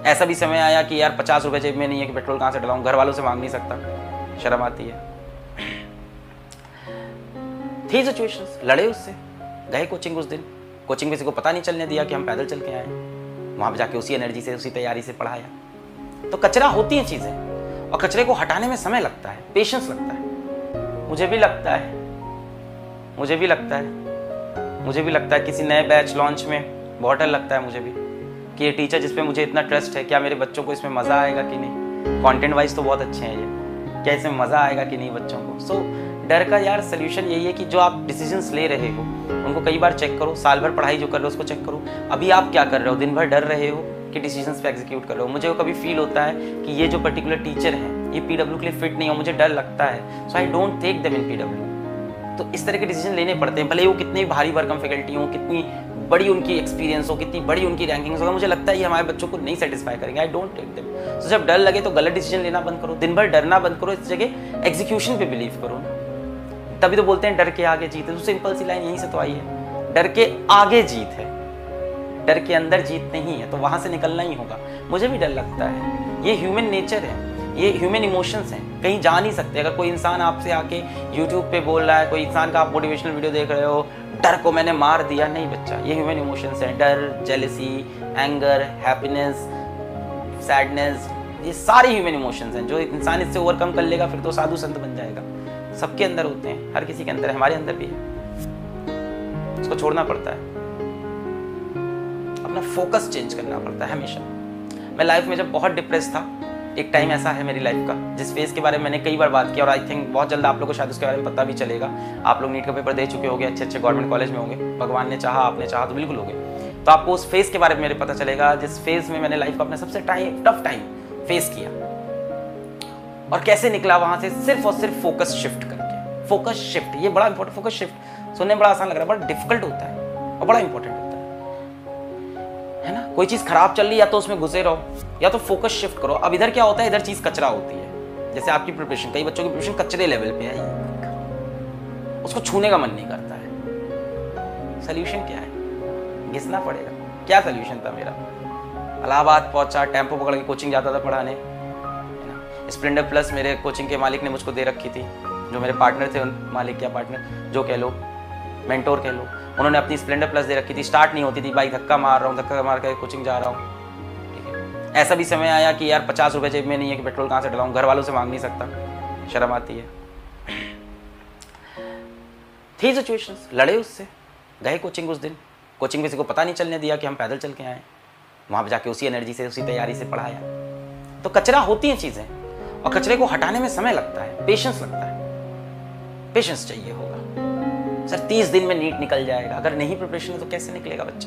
ऐसा भी समय आया कि यार 50 रुपये जेब में नहीं है कि पेट्रोल कहाँ से डलाऊं, घर वालों से मांग नहीं सकता, शर्म आती है। थी सिचुएशंस, लड़े उससे, गए कोचिंग उस दिन, कोचिंग किसी को पता नहीं चलने दिया कि हम पैदल चल के आए, वहाँ पे जाके उसी एनर्जी से उसी तैयारी से पढ़ाया। तो कचरा होती हैं चीज़ें और कचरे को हटाने में समय लगता है, पेशेंस लगता है। मुझे भी लगता है किसी नए बैच लॉन्च में बहुत डर लगता है मुझे भी कि ये टीचर जिस पे मुझे इतना ट्रस्ट है, क्या मेरे बच्चों को इसमें मज़ा आएगा कि नहीं। कंटेंट वाइज तो बहुत अच्छे हैं ये, क्या इसमें मज़ा आएगा कि नहीं बच्चों को। सो डर का यार सोल्यूशन यही है कि जो आप डिसीजंस ले रहे हो उनको कई बार चेक करो, साल भर पढ़ाई जो कर रहे हो उसको चेक करो। अभी आप क्या कर रहे हो, दिन भर डर रहे हो कि डिसीजंस पे एग्जीक्यूट कर रहे हो। मुझे वो कभी फील होता है कि ये जो पर्टिकुलर टीचर हैं ये पीडब्ल्यू के लिए फिट नहीं हो, मुझे डर लगता है, so I don't take them in PW. तो इस तरह के डिसीजन लेने पड़ते हैं, भले वो कितनी भारी भरकम फैकल्टी हो, कितनी बड़ी उनकी एक्सपीरियंस हो, कितनी बड़ी उनकी रैंकिंग्स होगा, मुझे लगता है ये हमारे बच्चों को नहीं सेटिस्फाई करेंगे, आई डोंट टेक देम। तो जब डर लगे तो गलत डिसीजन लेना बंद करो, दिन भर डरना बंद करो, इस जगह एग्जीक्यूशन पे बिलीव करो। तभी तो बोलते हैं डर के आगे जीत है, तो सिंपल सी लाइन यहीं से तो आई है, डर के आगे जीत है, डर के अंदर जीत नहीं है, तो वहां से निकलना ही होगा। मुझे भी डर लगता है, ये ह्यूमन नेचर है, ये ह्यूमन इमोशंस हैं, कहीं जा नहीं सकते। अगर कोई इंसान आपसे आके यूट्यूब पे बोल रहा है, कोई इंसान का आप मोटिवेशनल वीडियो देख रहे हो, डर को मैंने मार दिया, नहीं बच्चा, ये ह्यूमन इमोशंस हैं। डर, जेलसी, एंगर, हैप्पीनेस, सैडनेस, ये सारे ह्यूमन इमोशंस हैं। जो इंसान इससे ओवरकम कर लेगा फिर तो साधु संत बन जाएगा। सबके अंदर होते हैं, हर किसी के अंदर है, हमारे अंदर भी है, उसको छोड़ना पड़ता है, अपना फोकस चेंज करना पड़ता है हमेशा। मैं लाइफ में जब बहुत डिप्रेस था, एक टाइम ऐसा है मेरी लाइफ का जिस फेज के बारे में मैंने कई बार बात किया और आई थिंक बहुत जल्द आप लोगों को शायद उसके बारे में पता भी चलेगा। आप लोग नीट का पेपर दे चुके होंगे, अच्छे अच्छे गवर्नमेंट कॉलेज में होंगे, भगवान ने चाहा, आपने चाहा तो बिल्कुल होगे। तो आपको उस फेज के बारे में मेरे पता चलेगा जिस फेज में मैंने लाइफ का अपना सबसे टफ टाइम फेस किया और कैसे निकला वहां से, सिर्फ और सिर्फ फोकस शिफ्ट करके। फोकस शिफ्ट, ये बड़ा इंपॉर्टेंट, फोकस शिफ्ट सुनने में बड़ा आसान लग रहा है, बड़ा डिफिकल्ट होता है और बड़ा इंपॉर्टेंट होता है ना। कोई चीज खराब चल रही या तो उसमें घुसे रहो या तो फोकस शिफ्ट करो। अब इधर क्या होता है, इधर चीज कचरा होती है। जैसे आपकी प्रिपरेशन, कई बच्चों की प्रिपरेशन कचरे लेवल पे है, उसको छूने का मन नहीं करता है। सोल्यूशन क्या है, घिसना पड़ेगा। क्या सोल्यूशन था मेरा, इलाहाबाद पहुंचा, टेम्पो पकड़ के कोचिंग जाता था पढ़ाने। स्प्लेंडर प्लस मेरे कोचिंग के मालिक ने मुझको दे रखी थी, जो मेरे पार्टनर थे, मालिक या पार्टनर जो कह लो, मेंटोर कह लो, उन्होंने अपनी स्प्लेंडर प्लस दे रखी थी। स्टार्ट नहीं होती थी, बाइक धक्का मार रहा हूँ, धक्का मार कर कोचिंग जा रहा हूँ। ऐसा भी समय आया कि यार 50 रुपये जेब में नहीं है कि पेट्रोल कहाँ से डलाऊं, घर वालों से मांग नहीं सकता, शर्म आती है। थी सिचुएशंस, लड़े उससे, गए कोचिंग उस दिन, कोचिंग किसी को पता नहीं चलने दिया कि हम पैदल चल के आए, वहाँ पे जाके उसी एनर्जी से उसी तैयारी से पढ़ाया। तो कचरा होती हैं चीज़ें और कचरे को हटाने में समय लगता है, पेशेंस लगता है, पेशेंस चाहिए होगा। सर 30 दिन में नीट निकल जाएगा, अगर नहीं प्रिपरेशन है तो कैसे निकलेगा बच्चा।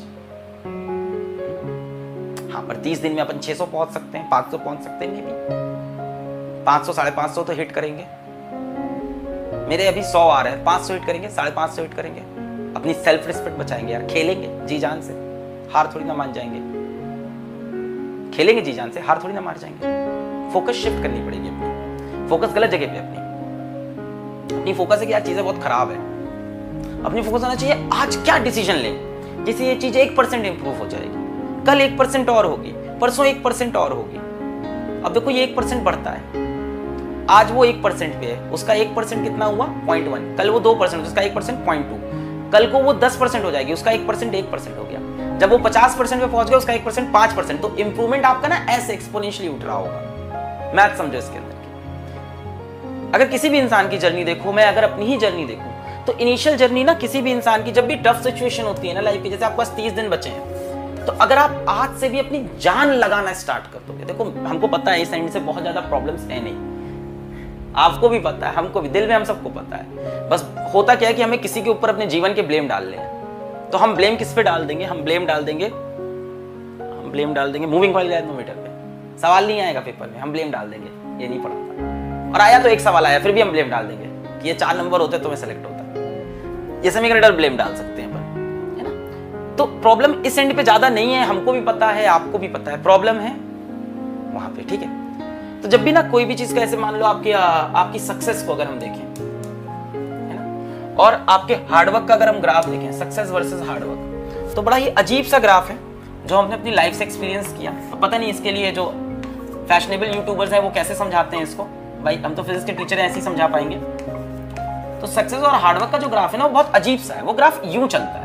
हाँ, पर 30 दिन में अपन 600 पहुंच सकते हैं, 500 पहुंच सकते हैं, भी 500 550 तो हिट करेंगे। मेरे अभी 100 आ रहे हैं, 500 हिट करेंगे, 550 हिट करेंगे, अपनी सेल्फ रिस्पेक्ट बचाएंगे यार, खेलेंगे जी जान से, हार थोड़ी ना मान जाएंगे, खेलेंगे जी जान से, हार थोड़ी ना मार जाएंगे। फोकस शिफ्ट करनी पड़ेगी अपनी, फोकस गलत जगह पे अपनी फोकस है कि यार चीजें बहुत खराब है, अपनी फोकस होना चाहिए आज क्या डिसीजन लें जिससे ये चीज 1% इंप्रूव हो जाएगी, कल 1% और होगी, परसों 1% और होगी। अब देखो ये 1% बढ़ता है, आज वो 1% पे है, उसका 1% कितना हुआ 0.1, कल वो 2%, उसका 1% 0.2, कल को वो 10% हो जाएगी, उसका 1% हो गया, जब वो 50% पे पहुंच गया उसका 1% 5%। तो इंप्रूवमेंट आपका ना ऐसे एक्सपोनेंशियली उठ रहा होगा। मैथ समझो इसके अंदर की। अगर किसी भी इंसान की जर्नी देखो, मैं अगर अपनी ही जर्नी देखूं तो इनिशियल जर्नी ना किसी भी इंसान की, जब भी टफ सिचुएशन होती है ना लाइफ की, जैसे आपके पास 30 दिन बचे हैं, तो अगर आप आज से भी अपनी जान लगाना स्टार्ट कर दोगे, देखो हमको पता है इस एंड से बहुत ज्यादा प्रॉब्लम्स है नहीं, आपको भी पता है, हमको भी, दिल में हम सबको पता है, बस होता क्या है कि हमें किसी के ऊपर अपने जीवन के ब्लेम डाल ले। तो हम ब्लेम किस पे डाल देंगे, हम ब्लेम डाल देंगे मूविंग कॉइल एथनोमीटर पे। सवाल नहीं आएगा पेपर में, हम ब्लेम डाल देंगे ये नहीं पढ़ा था, और आया तो एक सवाल आया फिर भी हम ब्लेम डाल देंगे कि ये 4 नंबर होते तो मैं सेलेक्ट होता। ये सेमीकंडक्टर ब्लेम डाल सकते हैं अपन, है ना। तो प्रॉब्लम इस एंड पे ज्यादा नहीं है, हमको भी पता है, आपको भी पता है, प्रॉब्लम है वहां पे, ठीक है। तो जब भी ना कोई भी चीज का, ऐसे मान लो आपकी सक्सेस को अगर हम देखें, है ना, और आपके हार्डवर्क का अगर हम ग्राफ देखें, सक्सेस वर्सेस हार्डवर्क, तो बड़ा ही अजीब सा ग्राफ है। जो हमने अपनी लाइफ से एक्सपीरियंस किया। तो पता नहीं इसके लिए जो फैशनेबल यूट्यूबर्स हैं वो कैसे समझाते हैं इसको, भाई हम तो फिजिक्स के टीचर हैं, ऐसे ही समझा पाएंगे। तो सक्सेस और हार्डवर्क का जो ग्राफ है ना वो बहुत अजीब सा है। वो ग्राफ यूं चलता है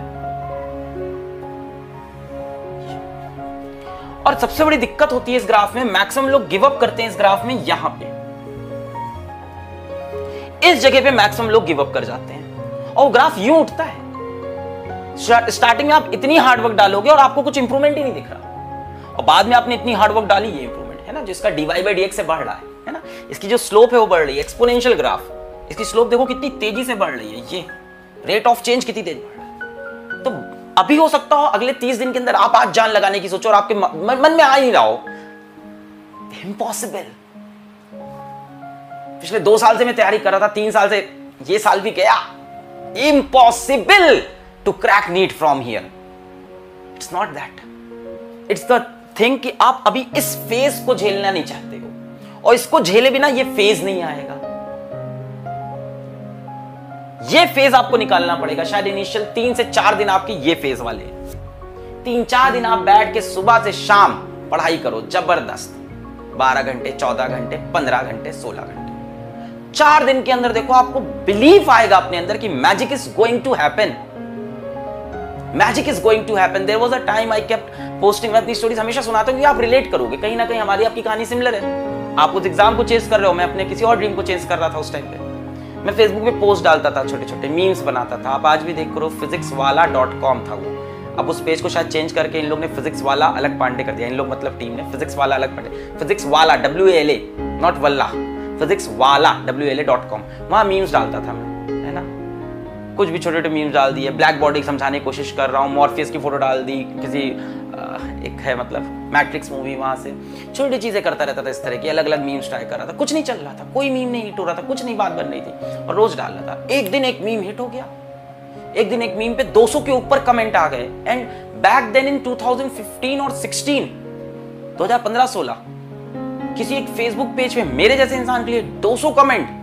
और सबसे बड़ी दिक्कत होती है इस ग्राफ में, मैक्सिमम लोग गिव अप करते हैं इस ग्राफ में। यहां पे इस जगह पे मैक्सिमम लोग गिव अप कर जाते हैं और ग्राफ यूं उठता है। स्टार्टिंग में आप इतनी हार्डवर्क डालोगे और आपको कुछ इंप्रूवमेंट ही नहीं दिख रहा, और बाद में आपने इतनी हार्डवर्क डाली, ये इंप्रूवमेंट है ना, जिसका dy/dx से बढ़ रहा है ना। इसकी जो स्लोप है वो बढ़ रही है, एक्सपोनेंशियल ग्राफ। इसकी स्लोप देखो कितनी तेजी से बढ़ रही है, ये रेट ऑफ चेंज कितनी तेज बढ़ रहा है। तो अभी हो सकता हो अगले 30 दिन के अंदर आप आज जान लगाने की सोचो और आपके मन में आ ही रहा हो इम्पॉसिबल। पिछले 2 साल से मैं तैयारी कर रहा था, 3 साल से, ये साल भी गया, impossible to crack NEET from here. It's not that, it's the thing कि आप अभी इस फेज को झेलना नहीं चाहते हो, और इसको झेले बिना ये फेज नहीं आएगा। ये फेज आपको निकालना पड़ेगा। शायद इनिशियल 3 से 4 दिन आपके ये फेज वाले, 3-4 दिन आप बैठ के सुबह से शाम पढ़ाई करो जबरदस्त, 12 घंटे, 14 घंटे, 15 घंटे, 16 घंटे। 4 दिन के अंदर देखो आपको बिलीफ आएगा अपने अंदर कि magic is going to happen, magic is going to happen. There was a time I kept posting, मैं अपनी स्टोरीज हमेशा सुनाता हूं कि आप रिलेट करोगे, कहीं ना कहीं हमारी आपकी कहानी सिमिलर है। आप उस एग्जाम को चेस कर रहे हो, मैं अपने किसी और ड्रीम को चेस कर रहा था उस टाइम पे। मैं फेसबुक पे पोस्ट डालता था, छोटे छोटे मीम्स बनाता था। आप आज भी देख करो, physicswala.com था वो। अब उस पेज को शायद चेंज करके इन लोग ने फिजिक्स वाला अलग पांडे कर दिया। इन लोग मतलब टीम ने फिजिक्स वाला अलग पांडे, फिजिक्स वाला WALA नॉट वल्ला, फिजिक्स वाला WALA.com। वहां मीम्स डालता था मैं, है ना, कुछ भी छोटे छोटे मीम्स डाल दिए। ब्लैक बॉडी समझाने की कोशिश कर रहा हूँ, मॉर्फियस की फोटो डाल दी, किसी एक है मतलब मैट्रिक्स मूवी, वहां से छोटी चीजें करता रहता था इस तरह की, अलग अलग मीम्स ट्राई कर रहा था। कुछ नहीं चल रहा था, कोई मीम नहीं हिट हो रहा था, कुछ नहीं बात बन रही थी, और रोज डाल रहा था। एक दिन एक मीम हिट हो गया, एक दिन एक मीम पे 200 के ऊपर कमेंट आ गए। एंड बैक देन इन 2015 और 16, 2015-16 किसी एक फेसबुक पेज पे मेरे जैसे इंसान के लिए 200 कमेंट,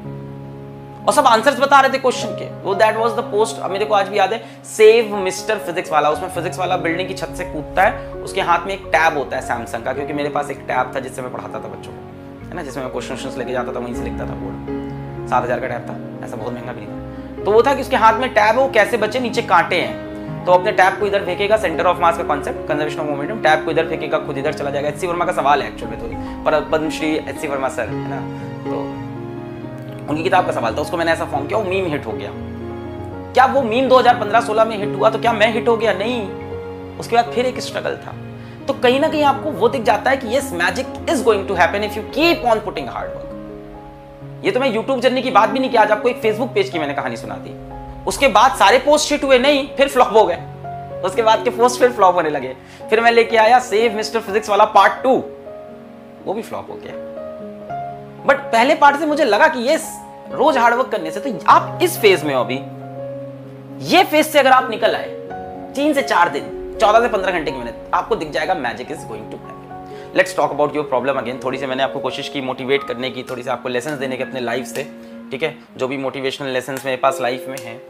और सब आंसर्स बता रहे थे क्वेश्चन के। वो दैट वाज द पोस्ट, मेरे को आज भी याद है, सेव मिस्टर फिजिक्स वाला। उसमें फिजिक्स वाला बिल्डिंग की छत से कूदता है, उसके हाथ में एक टैब होता है सैमसंग का, क्योंकि मेरे पास एक टैब था जिससे मैं पढ़ाता था बच्चों को, है ना, जिसमें मैं क्वेश्चन लेके जाता था, वहीं से लिखता था बोर्ड। 7,000 का टैब था, ऐसा बहुत महंगा भी नहीं था। तो वो था कि उसके हाथ में टैब है, वो कैसे बचे, नीचे कांटे हैं, तो अपने टैब को इधर फेंकेगा, सेंटर ऑफ मास का concept, conservation of momentum, tab को इधर फेंकेगा, खुद इधर चला जाएगा। एच.सी. वर्मा का सवाल है एक्चुअल में, तो पर पद्मश्री H.C. वर्मा सर, है ना, तो उनकी किताब का सवाल था, उसको मैंने ऐसा फॉर्म किया, वो मीम हिट हो गया। क्या वो मीम 2015-16 में हिट हुआ तो क्या मैं हिट हो गया? नहीं, उसके बाद फिर एक स्ट्रगल था। तो कहीं ना कहीं आपको वो दिख जाता है कि yes, magic is going to happen if you keep on putting hard work. ये तो मैं यूट्यूब जर्नी की बात भी नहीं किया, आज आपको एक फेसबुक पेज की मैंने कहानी सुना दी। उसके बाद सारे पोस्ट हिट हुए नहीं, फिर फ्लॉप हो गए, उसके बाद के पोस्ट फिर फ्लॉप होने लगे। फिर मैं लेके आया सेव मिस्टर फिजिक्स वाला पार्ट 2, वो भी फ्लॉप हो गया। बट पहले पार्ट से मुझे लगा कि ये रोज हार्डवर्क करने से, तो आप इस फेज में हो अभी, ये फेज से अगर आप निकल आए 3 से 4 दिन, 14 से 15 घंटे की मेहनत, आपको दिख जाएगा magic is going to happen. Let's talk about your problem again. थोड़ी सी मैंने आपको कोशिश की मोटिवेट करने की, थोड़ी सी आपको लेसन्स देने के अपने लाइफ से, ठीक है, जो भी मोटिवेशनल लेसन्स मेरे पास लाइफ में है।